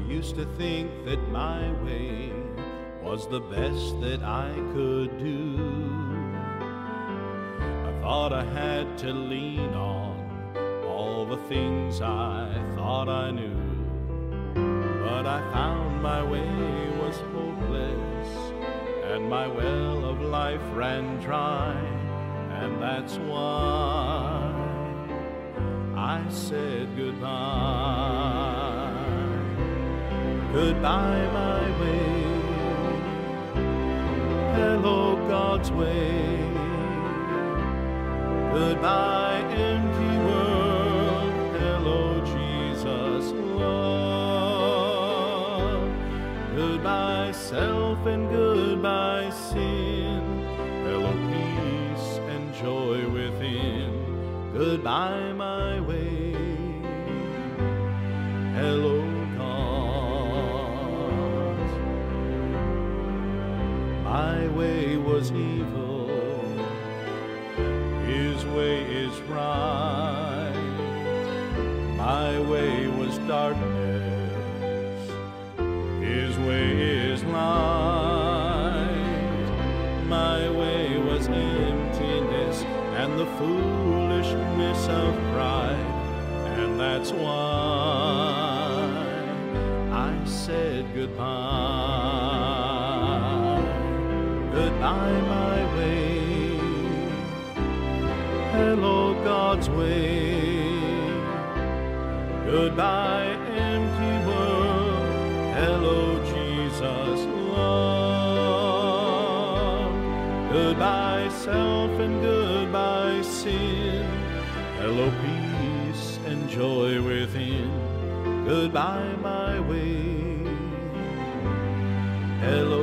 used to think that my way was the best that I could do. I thought I had to lean on all the things I thought I knew. But I found my way was hopeless, and my well of life ran dry, and that's why I said goodbye. Goodbye, my way. Hello, God's way. Goodbye, empty world. Hello, Jesus' love. Goodbye, self, and goodbye, sin. Hello, peace and joy within. Goodbye, my way. Hello, God. My way was evil. His way is right. My way was darkness. His way is light. My way was emptiness and the foolishness of pride, and that's why I said goodbye. Goodbye, my way. Hello, God's way. Goodbye, empty world. Hello, Jesus' love. Goodbye, self, and goodbye, sin. Hello, peace and joy within. Goodbye, my way. Hello,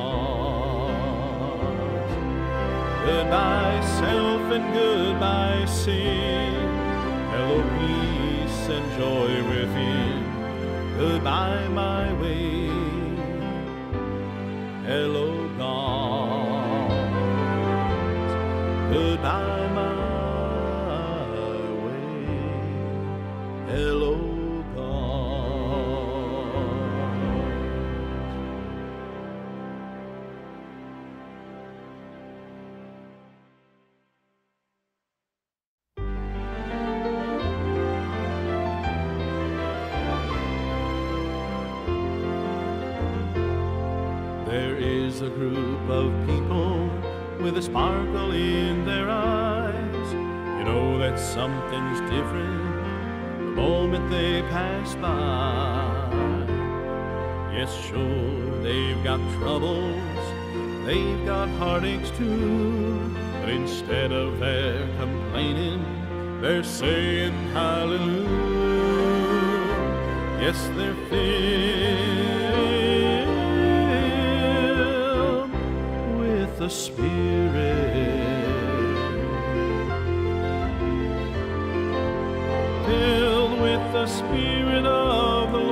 God. Goodbye, self, and goodbye, sin. Hello, peace and joy within. Goodbye, my way. Hello, God. Goodbye, my way. Hello, There is a group of people with a sparkle in their eyes. You know that something's different the moment they pass by. Yes, sure, they've got troubles, they've got heartaches too, but instead of their complaining, they're saying hallelujah. Yes, they're filled with the Spirit, filled with the Spirit of the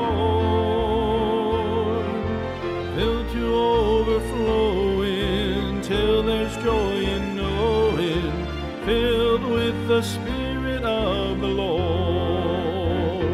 Lord, filled to overflowing till there's joy in knowing, filled with the Spirit of the Lord.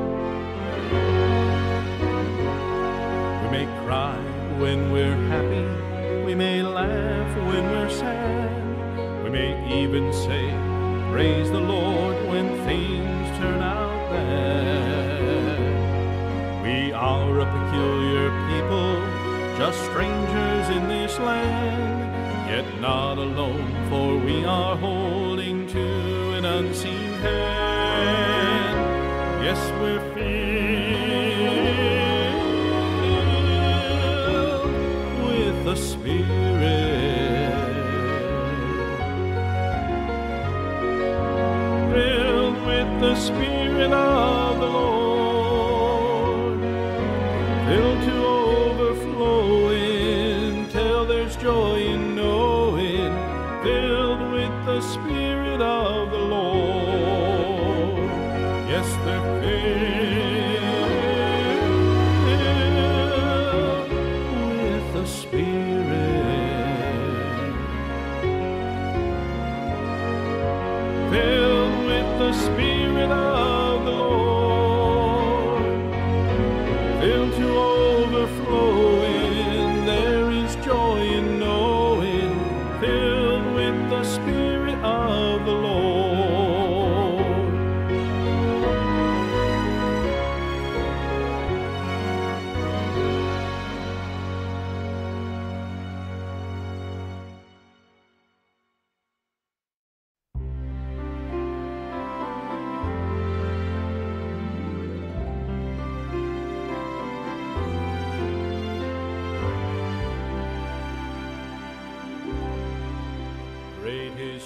We may cry when we're happy, we may laugh when we're sad, we may even say, praise the Lord when things turn out bad. We are a peculiar people, just strangers in this land, yet not alone, for we are holding to an unseen hand. Yes, we're filled with the Spirit, filled with the Spirit of the Lord, filled to overflowing till there's joy in knowing, filled with the Spirit of the Lord. Yes, they're filled with the Spirit, filled with the Spirit of the Lord, filled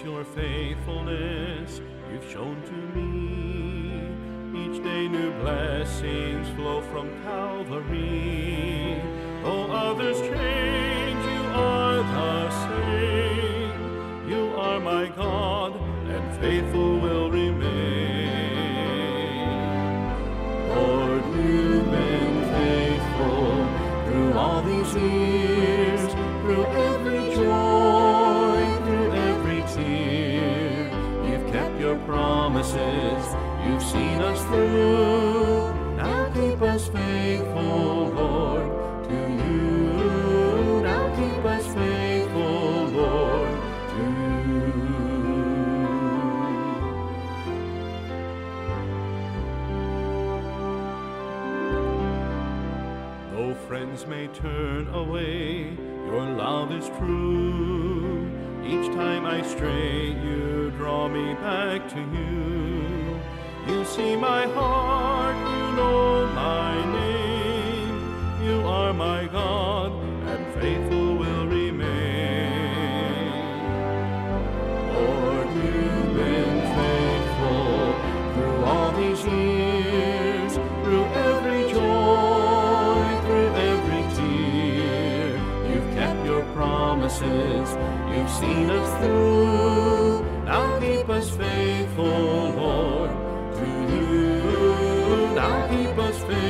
your faithfulness you've shown to me. Each day new blessings flow from Calvary. Though others change, you are the same. You are my God, and faithful will remain. Lord, you've been faithful through all these years, through every joy, through every tear. You've kept your promises, you've seen us through. Now keep us faithful, Lord, to you. Now keep us faithful, Lord, to you. Though friends may turn away, your love is true. Each time I stray, you draw me back to you. You see my heart, you know my name. You are my God, and faithful will remain. Lord, you've been faithful through all these years, through every joy, through every tear. You've kept your promises, you've seen us through. Now keep us faithful, Lord, to you. Now keep us faithful.